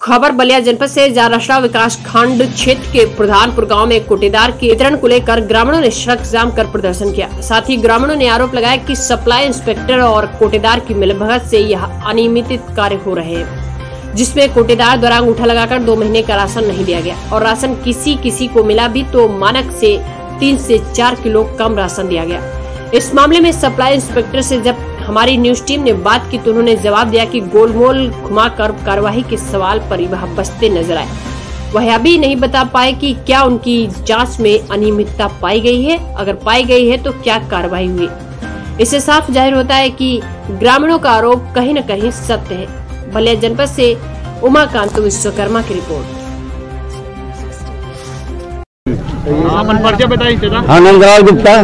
खबर बलिया जनपद से जाराशा विकास खंड क्षेत्र के प्रधानपुर गांव में कोटेदार के वितरण को लेकर ग्रामीणों ने सड़क जाम कर प्रदर्शन किया। साथ ही ग्रामीणों ने आरोप लगाया कि सप्लाई इंस्पेक्टर और कोटेदार की मिलीभगत से यह अनियमित कार्य हो रहे हैं, जिसमें कोटेदार द्वारा अंगूठा लगाकर 2 महीने का राशन नहीं दिया गया और राशन किसी को मिला भी तो मानक से 3 से 4 किलो कम राशन दिया गया। इस मामले में सप्लाई इंस्पेक्टर से जब हमारी न्यूज टीम ने बात की तो उन्होंने जवाब दिया कि गोलमोल घुमाकर कार्यवाही के सवाल पर वह बसते नजर आए। वह अभी नहीं बता पाए कि क्या उनकी जांच में अनियमितता पाई गई है, अगर पाई गई है तो क्या कार्रवाई हुई। इससे साफ जाहिर होता है कि ग्रामीणों का आरोप कहीं न कहीं सत्य है। बलिया जनपद से उमाकांत विश्वकर्मा की रिपोर्ट। नंदलाल गुप्ता,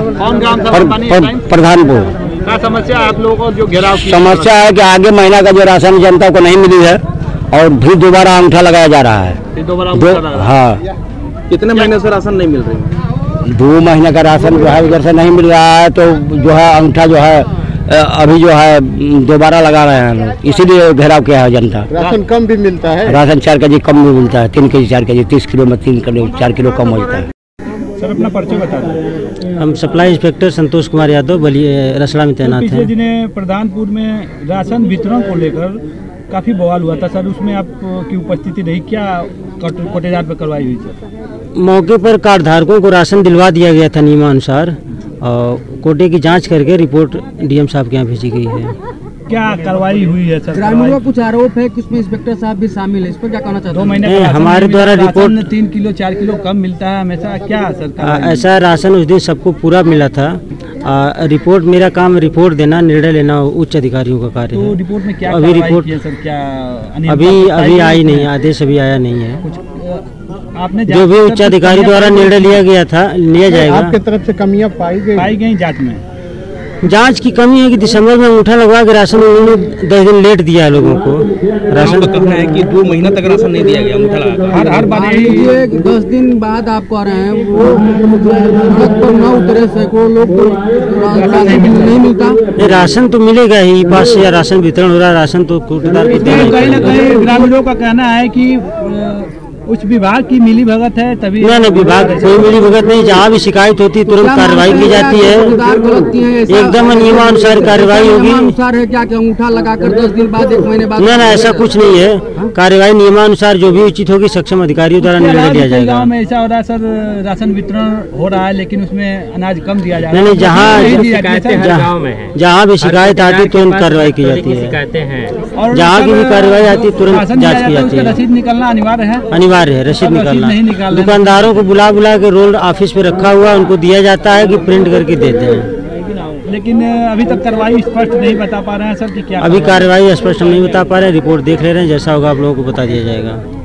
प्रधानपुर। क्या समस्या है आप लोगों को जो घेराव की? समस्या है कि आगे महीना का जो राशन जनता को नहीं मिली है और फिर दोबारा अंगूठा लगाया जा रहा है। हाँ, कितने महीने से राशन नहीं मिल रही? 2 महीने का राशन जो है उधर से नहीं मिल रहा है, तो जो है अंगूठा जो है अभी जो है दोबारा लगा रहे हैं लोग, इसीलिए घेराव किया है जनता। राशन कम भी मिलता है? राशन 4 केजी कम भी मिलता है, 3 केजी 4 केजी, 30 किलो में 3 किलो 4 किलो कम होता है। सर अपना परिचय बता दें। हम सप्लाई इंस्पेक्टर संतोष कुमार यादव बलिया रसड़ा में तैनात हैं। पिछले दिने प्रधानपुर में राशन वितरण को लेकर काफी बवाल हुआ था सर, उसमें आपकी उपस्थिति रही, क्या कोटेदार पर कार्रवाई हुई सर? मौके पर कार्ड धारकों को राशन दिलवा दिया गया था नियमानुसार और कोटे की जांच करके रिपोर्ट डीएम साहब के यहाँ भेजी गई है। क्या कार्रवाई हुई है सर? ग्रामीणों का कुछ आरोप है कि उसमें इंस्पेक्टर साहब भी शामिल है, इस पर क्या कहना चाहते हैं? 2 महीने का हमारे द्वारा रिपोर्ट 3 किलो 4 किलो कम मिलता है हमेशा, क्या सर? ऐसा राशन उस दिन सबको पूरा मिला था। रिपोर्ट, मेरा काम रिपोर्ट देना, निर्णय लेना उच्च अधिकारियों का कार्य है। तो रिपोर्ट में क्या अभी रिपोर्ट है सर? क्या अभी आई नहीं, आदेश अभी आया नहीं है। आपने जो भी उच्च अधिकारी द्वारा निर्णय लिया गया था लिया जाएगा। आपके तरफ से कमियां पाई गई जांच में? जांच की कमी है कि दिसंबर में अंगूठा लगवा के राशन उन्होंने 10 दिन लेट दिया है लोगों को। राशन का कहना है कि 2 महीना तक राशन नहीं दिया गया अंगूठा लगा। हर बार 10 दिन बाद आप कह रहे हैं वो सड़क पर न उतरे, सैकड़ों लोग को राशन नहीं मिलता। राशन तो मिलेगा ही, पास से राशन वितरण हो रहा है, राशन तो कोटेदार को देना ही कहीं न पड़ेगा। कहीं ग्रामीणों का कहना है कि उच्च विभाग की मिली भगत है तभी। नहीं, विभाग कोई मिली भगत नहीं, जहाँ भी शिकायत होती है तुरंत कार्रवाई की जाती है, एकदम नियमानुसार कार्रवाई होगी। अनुसार है क्या कि अंगूठा लगाकर 10 दिन बाद 1 महीने बाद? नहीं, ऐसा कुछ नहीं है, कार्रवाई नियमानुसार जो भी उचित होगी सक्षम अधिकारियों द्वारा निर्णय लिया जाएगा। गाँव में ऐसा हो रहा है सर, राशन वितरण हो रहा है लेकिन उसमें अनाज कम दिया जा रहा है। नहीं, जहाँ भी शिकायत आती है तुरंत कार्रवाई की जाती है, जहाँ की भी कार्रवाई आती है तुरंत जाँच की जाती है। रसीद निकलना अनिवार्य है? अनिवार्य है, रसीद निकालना। दुकानदारों को बुला के रोल ऑफिस पे रखा हुआ उनको दिया जाता है कि प्रिंट करके देते हैं। लेकिन अभी तक कार्रवाई स्पष्ट नहीं बता पा रहे हैं सर कि क्या? अभी कार्रवाई स्पष्ट हम नहीं बता पा रहे हैं, रिपोर्ट देख ले रहे हैं, जैसा होगा आप लोगों को बता दिया जाएगा।